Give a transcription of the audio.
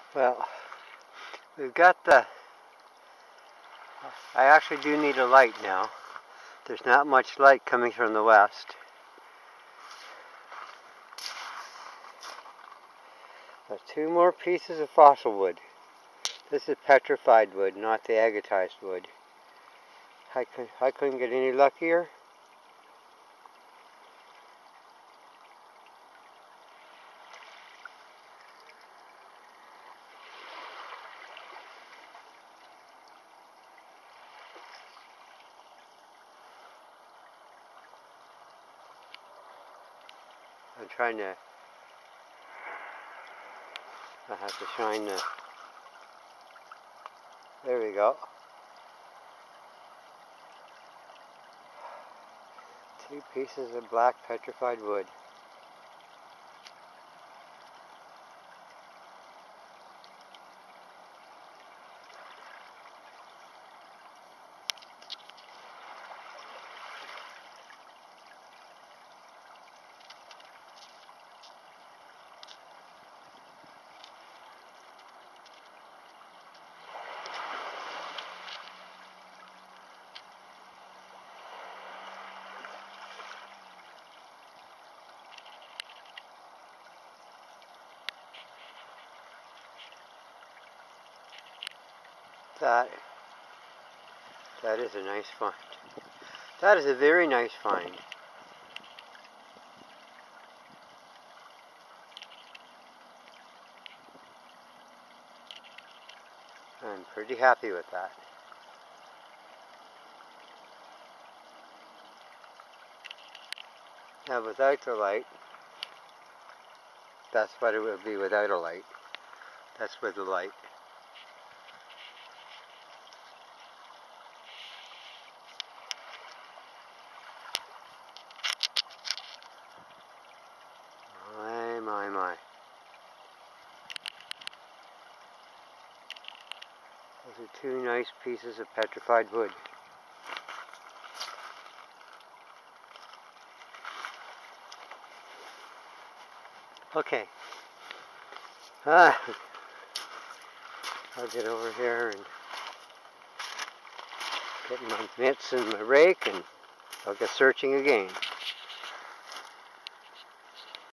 Well, we've got the... I actually do need a light now. There's not much light coming from the west. There's 2 more pieces of fossil wood. This is petrified wood, not the agatized wood. I couldn't get any luckier. I'm trying to... I have to shine the... There we go. 2 pieces of black petrified wood. That is a nice find. That is a very nice find. I'm pretty happy with that. Now without the light, that's what it would be without a light. That's with the light. My. Those are 2 nice pieces of petrified wood. Okay. I'll get over here and get my mitts and my rake, and I'll get searching again.